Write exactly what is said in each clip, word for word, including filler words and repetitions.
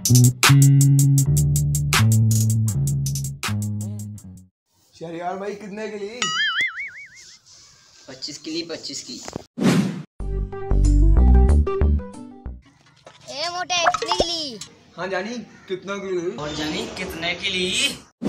शहरियार भाई कितने के लिए? पच्चीस के लिए पच्चीस की। ए मोटे कितने के लिए? हाँ जानी कितना के लिए? और जानी कितने के लिए?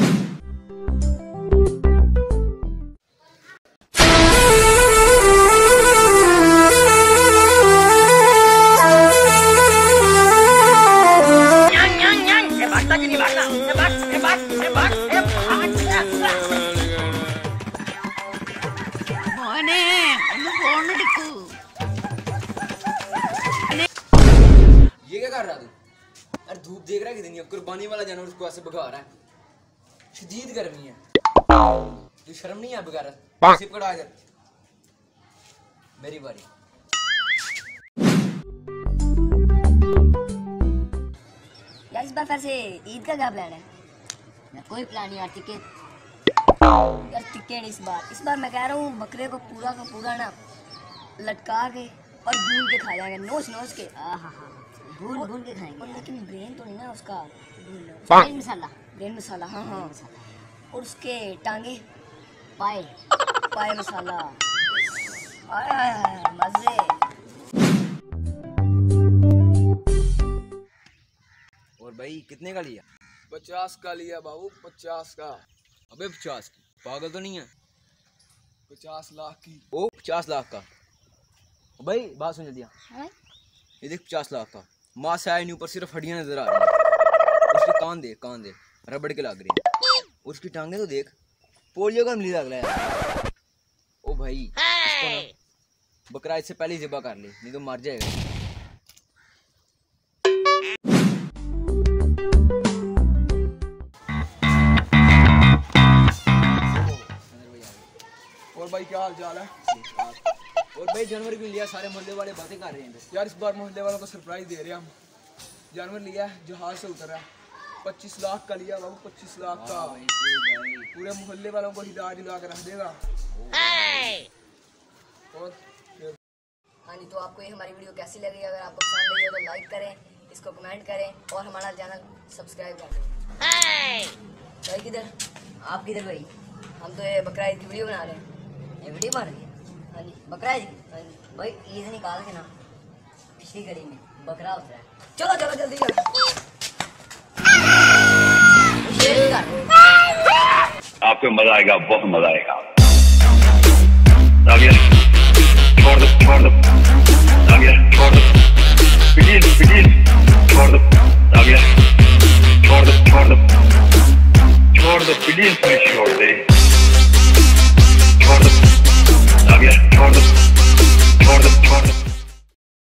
ये क्या कर रहा तू? अरे धूप देख रहा है कितनी है, कुर्बानी वाला जानवर उसको ऐसे भगा रहा है। शदीद गर्मी है, तू शर्म नहीं है बेकार? सिप कटा इधर, मेरी बारी। यार इस बार फिर से ईद का क्या प्लान है? मैं कोई प्लान नहीं यार, टिकट यार टिकट नहीं इस बार। इस बार मैं कह रहा हूँ बकरे को पूरा का पूरा ना लटका के और भून के खा जाएंगे, नोच नोच के। हाँ हाँ भून भून के खाएंगे। लेकिन ब्रेन तो नहीं ना उसका, ब्रेन मसाला, ब्रेन मसाला। हाँ हाँ और उसके टांगे पाए पाए मसाला। आय आय आय मजे। और भाई कितने का लिया? पचास का लिया बाबू, पचास का। अबे पचास की, पागल तो नहीं है? पचास लाख की। ओ पचास लाख का भाई, बात सुन जल्दी। ये देख पचास लाख का, माँ से आए नहीं, ऊपर सिर्फ हड्डियां नजर आ रही हैं। उसके कान देख, कान देख रबड़ के लग रही है। उसकी टांगे तो देख, पोलियो का मिली लग रहा है। ओ भाई इसको ना बकरा इससे पहले ही ज़िबा कर ले, नहीं तो मर जाएगा। और भाई क्या हाल चाल है? और भाई जानवर भी लिया, सारे मोहल्ले वाले बातें कर रहे हैं यार। इस बार मोहल्ले वालों को सरप्राइज दे रहे हैं हम। जानवर लिया है, जहाज से उतरा है। पच्चीस लाख का लिया बाबू, पच्चीस लाख का। पूरे मोहल्ले वालों को हिला हिला कर रख देगा। और हाँ जी, तो आपको ये हमारी वीडियो कैसी लगी? अगर आपको पसंद आई हो तो लाइक करें, इसको कमेंट करें और हमारा चैनल सब्सक्राइब कर दें। भाई किधर? आप किधर भाई? हम तो ये बकरा ईद की वीडियो बना रहे हैं। ये वीडियो बन रही है। हाँ जी बकरा ईद की। हाँ जी भाई ईद निकाल के ना पिछली कड़ी में बकरा उतरा है। चलो चलो जल्दी चलो। आपको मजा आएगा, बहुत मजा आएगा। छोड़ दो छोड़ दो छोड़ दो, प्लीज प्लीज छोड़ दो, छोड़ दो छोड़ दो छोड़ दो, प्लीज प्लीज छोड़ दे, छोड़ दो।